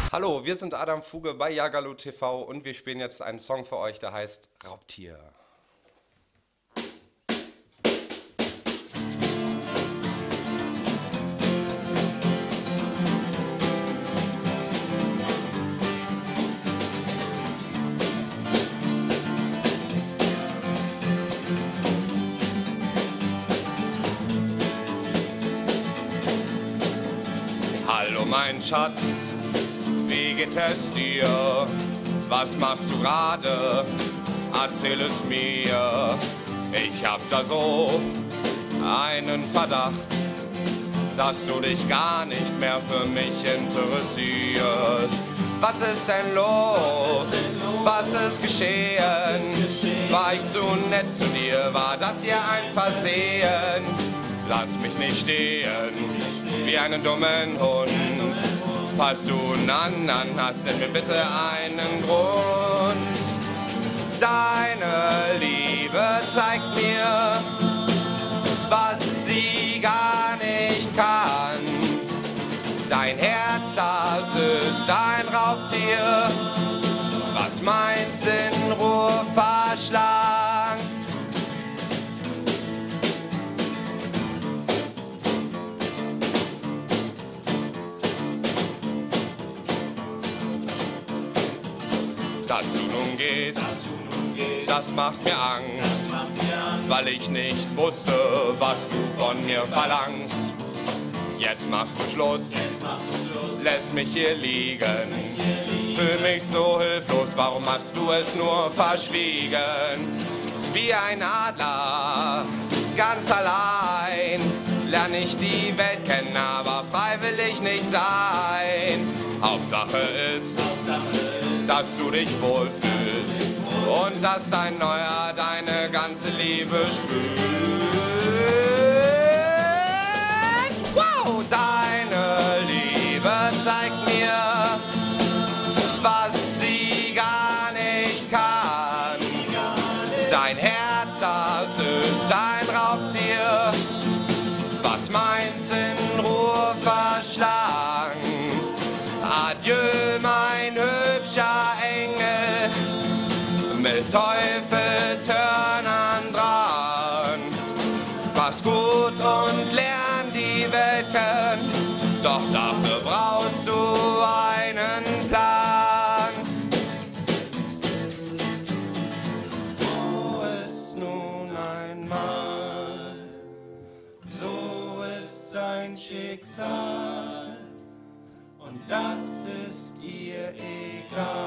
Hallo, wir sind Adam Fuge bei Jagalu TV und wir spielen jetzt einen Song für euch, der heißt Raubtier. Hallo mein Schatz, wie geht es dir? Was machst du gerade? Erzähl es mir. Ich hab da so einen Verdacht, dass du dich gar nicht mehr für mich interessierst. Was ist denn los? Was ist geschehen? War ich zu nett zu dir? War das hier ein Versehen? Lass mich nicht stehen wie einen dummen Hund. Falls du einen anderen hast, nenn mir bitte einen Grund. Deine Liebe zeigt mir, was sie gar nicht kann. Dein Herz, das ist ein Raubtier, was meins in Ruhe verschlang. Dass du nun gehst, das macht mir Angst, weil ich nicht wusste, was du von mir verlangst. Jetzt machst du Schluss, lässt mich hier liegen, fühl mich so hilflos, warum hast du es nur verschwiegen? Wie ein Adler, ganz allein, lern ich die Welt kennen, aber freiwillig nicht sein. Hauptsache ist, dass du dich wohlfühlst und dass dein Neuer deine ganze Liebe spürt. Wow, deine Liebe zeigt mir, was sie gar nicht kann. Dein Herz, das ist ein Raubtier, was meins in Ruhe verschlang. Adieu, mein hübscher Engel, mit Teufelshörnern dran. Mach's gut und lern die Welt kennen, doch dafür brauchst du einen Plan. So ist nun einmal, so ist sein Schicksal. Und das ist ihr egal.